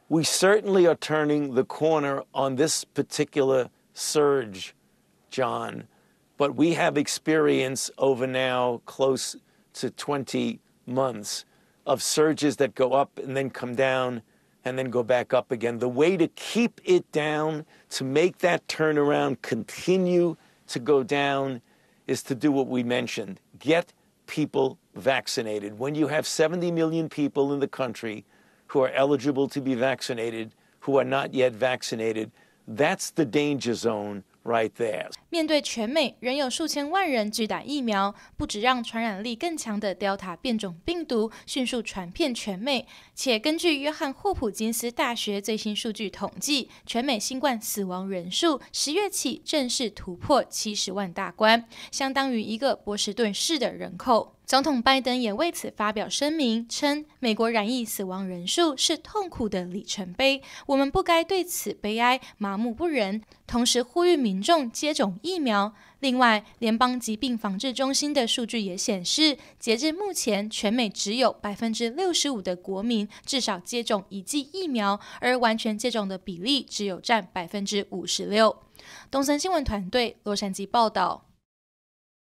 We certainly are turning the corner on this particular surge, John, but we have experience over now close to 20 months of surges that go up and then come down and then go back up again. The way to keep it down, to make that turnaround continue to go down, is to do what we mentioned. Get people vaccinated. When you have 70 million people in the country who are eligible to be vaccinated, who are not yet vaccinated, that's the danger zone right there. 面对全美仍有数千万人拒打疫苗，不只让传染力更强的 Delta 变种病毒迅速传遍全美，且根据约翰霍普金斯大学最新数据统计，全美新冠死亡人数10月起正式突破70万大关，相当于一个波士顿市的人口。总统拜登也为此发表声明，称美国染疫死亡人数是痛苦的里程碑，我们不该对此悲哀麻木不仁，同时呼吁民众接种疫苗。另外，联邦疾病防治中心的数据也显示，截至目前，全美只有65%的国民至少接种1剂疫苗，而完全接种的比例只有占56%。东森新闻团队洛杉矶报道。